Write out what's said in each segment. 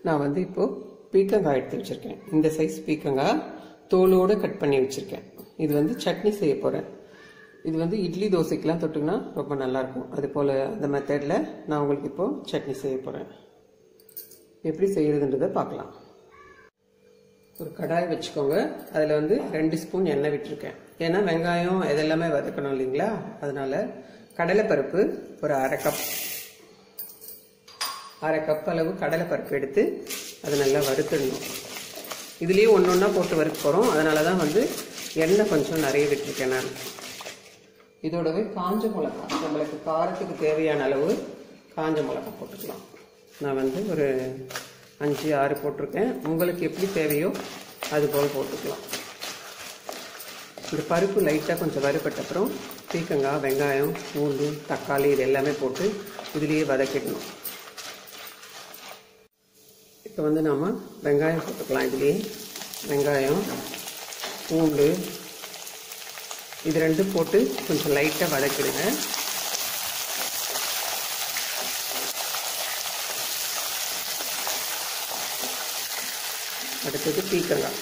நான் வந்து இப்போ பீக்கங்காய் எடுத்து வச்சிருக்கேன். இந்த சைஸ் பீக்கங்காய் தோலோடு கட் பண்ணி வச்சிருக்கேன். இது வந்து சட்னி செய்ய போகிறேன். இது வந்து இட்லி தோசைக்கெலாம் தொட்டுங்கன்னா ரொம்ப நல்லாயிருக்கும். அது போல் அந்த மெத்தடில் நான் உங்களுக்கு இப்போது சட்னி செய்ய போகிறேன். எப்படி செய்கிறதுன்றதை பார்க்கலாம். ஒரு கடாய் வச்சுக்கோங்க. அதில் வந்து 2 ஸ்பூன் எண்ணெய் விட்டுருக்கேன். ஏன்னா வெங்காயம் இதெல்லாமே வதக்கணும் இல்லைங்களா, அதனால் கடலைப்பருப்பு ஒரு அரை கப் அளவு கடலைப்பருப்பு எடுத்து அதை நல்லா வறுத்துடணும். இதுலேயே ஒன்றா போட்டு வறுக்க போகிறோம். அதனால தான் வந்து எண்ணெய் கொஞ்சம் நிறைய விட்டுருக்கேன் நான். இதோடவே காஞ்ச மிளகா, நம்மளுக்கு காரத்துக்கு தேவையான அளவு காஞ்ச மிளகா போட்டுக்கலாம். நான் வந்து ஒரு 5-6 போட்டிருக்கேன். உங்களுக்கு எப்படி தேவையோ அது போல் போட்டுக்கலாம். இந்த பருப்பு லைட்டாக கொஞ்சம் வறுபட்ட அப்புறம் பீக்கங்காய், வெங்காயம், பூண்டு, தக்காளி இது எல்லாமே போட்டு இதுலேயே வதக்கிடணும். இப்போ வந்து நாம் வெங்காயம் போட்டுக்கலாம். இதுலேயே வெங்காயம், பூண்டு இது 2 போட்டு கொஞ்சம் லைட்டாக வதக்கிடுங்க. அடுத்தது பீக்கங்காய்.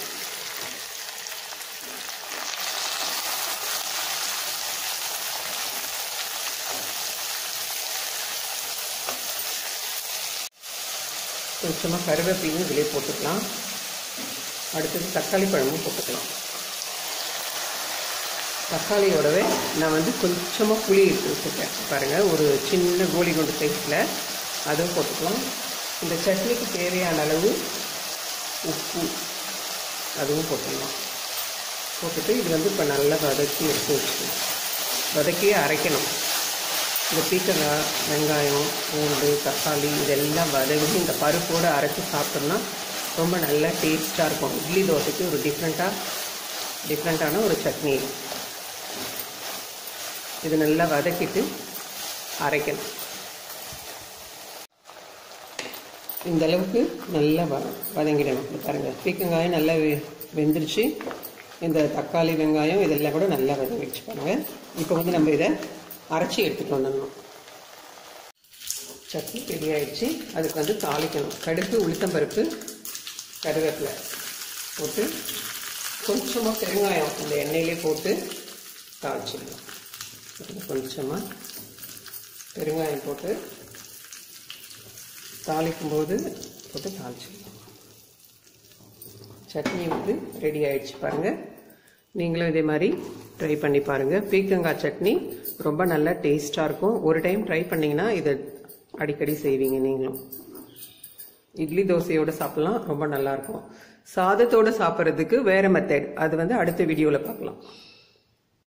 கொஞ்சமாக கருவேப்பிலையும் இதிலே போட்டுக்கலாம். அடுத்தது தக்காளி பழமும் போட்டுக்கலாம். தக்காளியோடவே நான் வந்து கொஞ்சமாக புளி எடுத்து வச்சுருக்கேன் பாருங்கள், ஒரு சின்ன கோலி குண்டு சைஸில், அதுவும் போட்டுக்கலாம். இந்த சட்னிக்கு தேவையான அளவு உப்பு அதுவும் போட்டுக்கலாம். போட்டுட்டு இது வந்து இப்போ நல்லா வதக்கி எடுத்து வச்சுக்கணும். வதக்கியே அரைக்கணும். இந்த பீக்கங்காய், வெங்காயம், பூண்டு, தக்காளி இதெல்லாம் வதக்கி இந்த பருப்போடு அரைச்சி சாப்பிட்டோம்னா ரொம்ப நல்லா டேஸ்ட்டாக இருக்கும். இட்லி தோசைக்கு ஒரு டிஃப்ரெண்ட்டான ஒரு சட்னி. இது நல்லா வதக்கிட்டு அரைக்கணும். இந்த அளவுக்கு நல்லா வதங்கிடணும். பாருங்கள், பீக்கங்காயம் நல்லா வெந்துருச்சு. இந்த தக்காளி, வெங்காயம் இதெல்லாம் கூட நல்லா வதங்கிடுச்சு பாருங்கள். இப்போ வந்து நம்ம இதை அரைச்சி எடுத்துகிட்டு வந்துடணும். சட்னி ரெடி ஆகிடுச்சு. அதுக்கு வந்து தாளிக்கணும். கடுகு, உளுத்தம்பருப்பு, கருவேப்பிலை போட்டு கொஞ்சமாக பெருங்காயம் இந்த எண்ணெயிலே போட்டு தாளிச்சிடணும். கொஞ்சமாக பெருங்காயம் போட்டு தாளிக்கும்போது போட்டு தாளிச்சிடணும். சட்னி வந்து ரெடி ஆகிடுச்சு பாருங்கள். நீங்களும் இதே மாதிரி ட்ரை பண்ணி பாருங்கள். பீக்கங்காய் சட்னி ரொம்ப நல்லா டேஸ்ட்டாக இருக்கும். ஒரு டைம் ட்ரை பண்ணிங்கன்னா இதை அடிக்கடி செய்வீங்க நீங்களும். இட்லி தோசையோடு சாப்பிட்லாம், ரொம்ப நல்லாயிருக்கும். சாதத்தோடு சாப்பிட்றதுக்கு வேறு மெத்தட், அது வந்து அடுத்த வீடியோவில் பார்க்கலாம்.